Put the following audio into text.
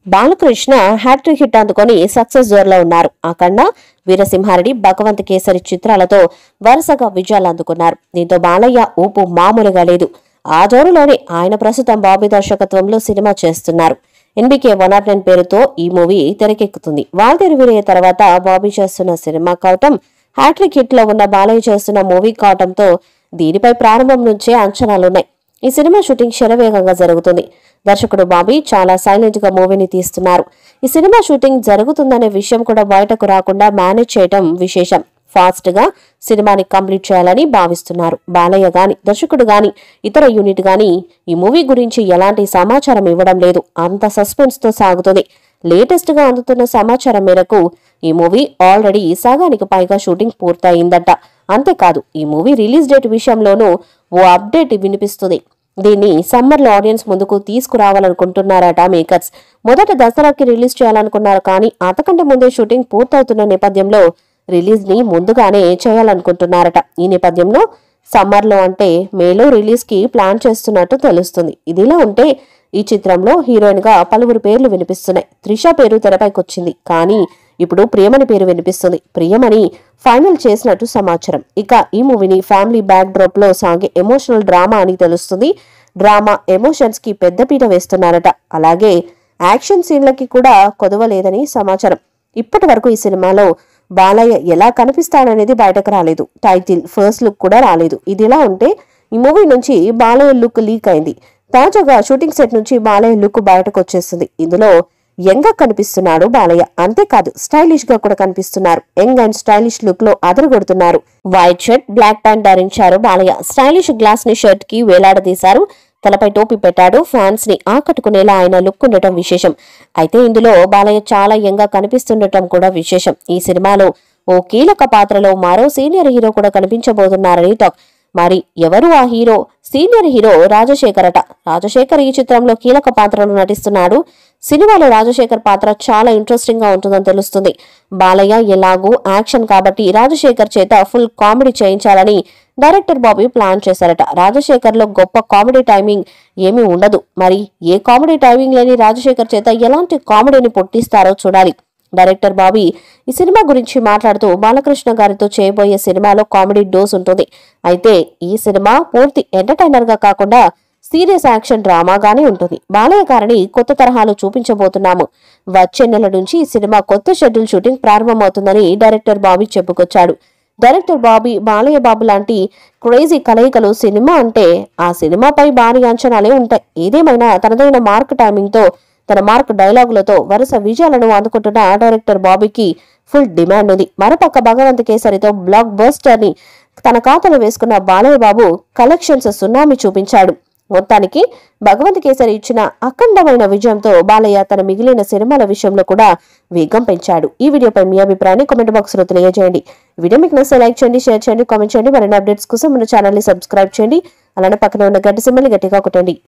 Balakrishna hat trick hit అందుకొని success జోర్లో ఉన్నారు. అఖండ, వీరసింహారెడ్డి, భగవంత్ కేసరి చిత్రాలతో వరుసగా విజయాలు అందుకున్నారు. దీంతో బాలయ్య ఊపు మామూలుగా లేదు. ఆ జోరులోనే ఆయన ప్రస్తుతం బాబీ దర్శకత్వంలో సినిమా చేస్తున్నారు. ఎన్బికే 109 పేరుతో ఈ మూవీ తెరకెక్కుతుంది. వాల్తేరు వీరయ్య తర్వాత బాబీ చేస్తున్న సినిమా కావటం, హ్యాట్రిక్ హిట్ లో ఉన్న బాలయ్య చేస్తున్న మూవీ కావటంతో దీనిపై ప్రారంభం నుంచే అంచనాలున్నాయి. ఈ సినిమా షూటింగ్ శరవేగంగా జరుగుతుంది. దర్శకుడు బాబీ చాలా సైలెంట్ గా మూవీని తీస్తున్నారు. ఈ సినిమా షూటింగ్ జరుగుతుందనే విషయం కూడా బయటకు రాకుండా మేనేజ్ చేయటం విశేషం. ఫాస్ట్ గా సినిమాని కంప్లీట్ చేయాలని భావిస్తున్నారు. బాలయ్య గాని, దర్శకుడు గాని, ఇతర యూనిట్ గాని ఈ మూవీ గురించి ఎలాంటి సమాచారం ఇవ్వడం లేదు. అంత సస్పెన్స్ తో సాగుతుంది. లేటెస్ట్ గా అందుతున్న సమాచారం మేరకు ఈ మూవీ ఆల్రెడీ సగానికి పైగా షూటింగ్ పూర్తయిందట. అంతేకాదు, ఈ మూవీ రిలీజ్ డేట్ విషయంలోనూ ఓ అప్డేట్ వినిపిస్తుంది. దీన్ని సమ్మర్ లో ఆడియన్స్ ముందుకు తీసుకురావాలనుకుంటున్నారట మేకర్స్. మొదట దసరాకి రిలీజ్ చేయాలనుకున్నారు, కానీ అంతకంటే ముందే షూటింగ్ పూర్తవుతున్న నేపథ్యంలో రిలీజ్ ని ముందుగానే చేయాలనుకుంటున్నారట. ఈ నేపథ్యంలో సమ్మర్ లో అంటే మేలో రిలీజ్ కి ప్లాన్ చేస్తున్నట్టు తెలుస్తుంది. ఇదిలా ఉంటే ఈ చిత్రంలో హీరోయిన్ గా పలువురు పేర్లు వినిపిస్తున్నాయి. త్రిష పేరు తెరపైకొచ్చింది, కానీ ఇప్పుడు ప్రియమణి పేరు వినిపిస్తుంది. ప్రియమణి ఫైనల్ చేసినట్టు సమాచారం. ఇక ఈ మూవీని ఫ్యామిలీ బ్యాక్ డ్రాప్ లో సాగే ఎమోషనల్ డ్రామా అని తెలుస్తుంది. డ్రామా ఎమోషన్స్ కి పెద్దపీట వేస్తున్నారట. అలాగే యాక్షన్ సీన్లకి కూడా కొదవలేదని సమాచారం. ఇప్పటి వరకు ఈ సినిమాలో బాలయ్య ఎలా కనిపిస్తాడనేది బయటకు రాలేదు. టైటిల్, ఫస్ట్ లుక్ కూడా రాలేదు. ఇదిలా ఉంటే ఈ మూవీ నుంచి బాలయ్య లుక్ లీక్ అయింది. తాజాగా షూటింగ్ సెట్ నుంచి బాలయ్య లుక్ బయటకు వచ్చేసింది. ఇందులో యంగ్ గా కనిపిస్తున్నాడు బాలయ్య. అంతేకాదు, స్టైలిష్ గా కూడా కనిపిస్తున్నారు. యంగ్ అండ్ స్టైలిష్ లుక్ లో అదరగొడుతున్నారు. వైట్ షర్ట్, బ్లాక్ ప్యాంట్ ధరించారు బాలయ్య. స్టైలిష్ గ్లాస్ ని షర్ట్ కి వేలాడదీశారు. తలపై టోపీ పెట్టాడు. ఫ్యాన్స్ ని ఆకట్టుకునేలా ఆయన లుక్ ఉండటం విశేషం. అయితే ఇందులో బాలయ్య చాలా యంగ్ గా కనిపిస్తుండటం కూడా విశేషం. ఈ సినిమాలో ఓ కీలక పాత్రలో మరో సీనియర్ హీరో కూడా కనిపించబోతున్నారని టాక్. మరి ఎవరు ఆ హీరో? సీనియర్ హీరో రాజశేఖర్ అట. రాజశేఖర్ ఈ చిత్రంలో కీలక పాత్రలో నటిస్తున్నాడు. సినిమాలో రాజశేఖర్ పాత్ర చాలా ఇంట్రెస్టింగ్ గా ఉంటుందని తెలుస్తుంది. బాలయ్య ఎలాగూ యాక్షన్ కాబట్టి రాజశేఖర్ చేత ఫుల్ కామెడీ చేయించాలని డైరెక్టర్ బాబీ ప్లాన్ చేశారట. రాజశేఖర్ లో గొప్ప కామెడీ టైమింగ్ ఏమీ ఉండదు. మరి ఏ కామెడీ టైమింగ్ లేని రాజశేఖర్ చేత ఎలాంటి కామెడీని పుట్టిస్తారో చూడాలి. డైరెక్టర్ బాబీ ఈ సినిమా గురించి మాట్లాడుతూ, బాలకృష్ణ గారితో చేయబోయే సినిమాలో కామెడీ డోస్ ఉంటుంది. అయితే ఈ సినిమా పూర్తి ఎంటర్టైనర్ గా కాకుండా సీరియస్ యాక్షన్ డ్రామాగానే ఉంటుంది. బాలయ్య గారిని కొత్త తరహాలో చూపించబోతున్నాము. వచ్చే నెల నుంచి ఈ సినిమా కొత్త షెడ్యూల్ షూటింగ్ ప్రారంభమవుతుందని డైరెక్టర్ బాబీ చెప్పుకొచ్చాడు. డైరెక్టర్ బాబీ, బాలయ్య బాబు లాంటి క్రేజీ కలయికలు సినిమా అంటే ఆ సినిమాపై భారీ అంచనాలే ఉంటాయి. ఏదేమైనా తనదైన మార్క్ టైమింగ్ తో, తన మార్క్ డైలాగులతో వరుస విజయాలను అందుకుంటున్న డైరెక్టర్ బాబీకి ఫుల్ డిమాండ్ ఉంది. మరోపక్క భగవంత్ కేసరితో బ్లాక్ బస్టర్ ని తన ఖాతాలో వేసుకున్న బాలయ్య బాబు కలెక్షన్స్ సునామీ చూపించాడు. మొత్తానికి భగవంత్ కేసరి ఇచ్చిన అఖండమైన విజయంతో బాలయ్య తన మిగిలిన సినిమాల విషయంలో కూడా వేగం పెంచాడు. ఈ వీడియోపై మీ అభిప్రాయాన్ని కామెంట్ బాక్స్ లో తెలియజేయండి. ఈ వీడియో మీకు నచ్చితే లైక్ చేయండి, షేర్ చేయండి, కామెంట్ చేయండి. మరిన్ని అప్డేట్స్ కోసం మన ఛానల్ ని సబ్స్క్రైబ్ చేయండి. అలానే పక్కన ఉన్న గంట సింబల్ ని గట్టిగా కొట్టండి.